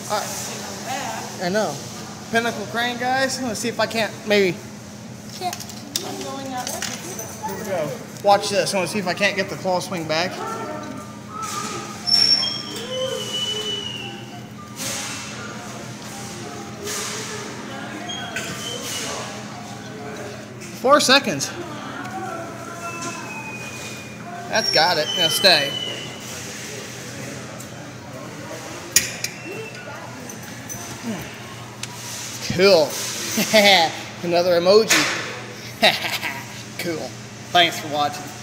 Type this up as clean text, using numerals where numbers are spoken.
I know. Pinnacle crane, guys. Let's see if I can't maybe. I'm going out. Here we go. Watch this. I want to see if I can't get the claw swing back. Four seconds. That's got it. Now stay. Cool. Another emoji. Cool. Thanks for watching.